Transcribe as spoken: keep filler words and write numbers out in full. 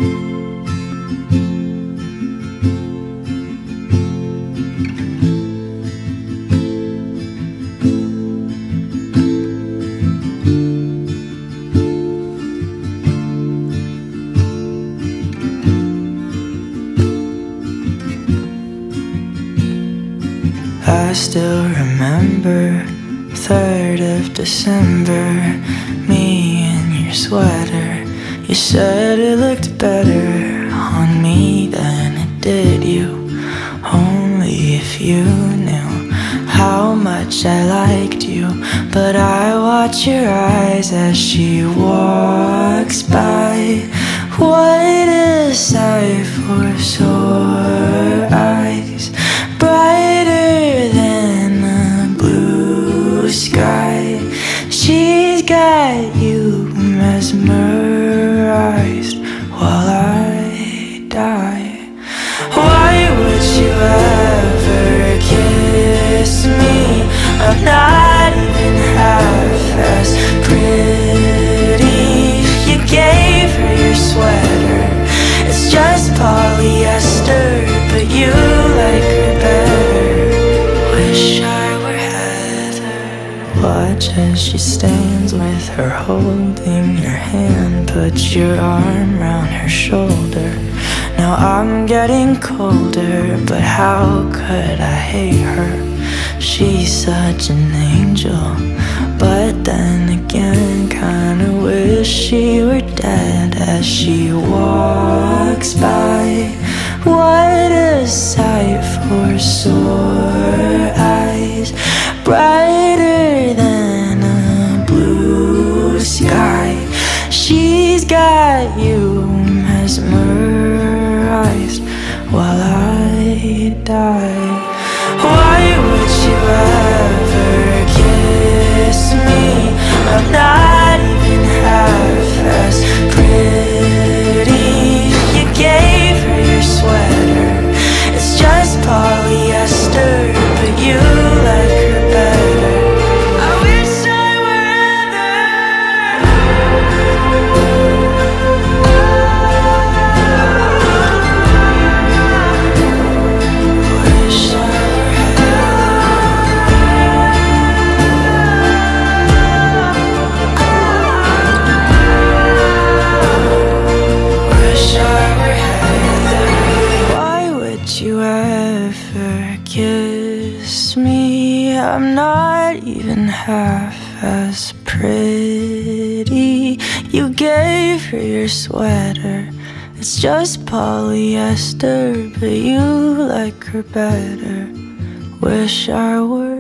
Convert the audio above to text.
I still remember third of December, me in your sweater. You said it looked better on me than it did you. Only if you knew how much I liked you. But I watch your eyes as she walks by. What a sight for sore eyes, brighter than a blue sky. She's got you mesmerized while I die. Why would you ever kiss me? I'm not even half as pretty. You gave her your sweater, it's just polyester, but you like her better. Wish I were Heather. Watch as she stands with her holding your hand, put your arm round her shoulder. Now I'm getting colder, but how could I hate her? She's such an angel, but then again kinda wish she were dead as she walks by. What a sight for sore eyes, brighter than a blue sky. She's got you mesmerized while I die. Why would you ever kiss me? I'm not even half as pretty. You gave her your sweater, it's just polyester, but you like her better. I wish I were Wish I you ever kiss me? I'm not even half as pretty. You gave her your sweater, it's just polyester, but you like her better. Wish I were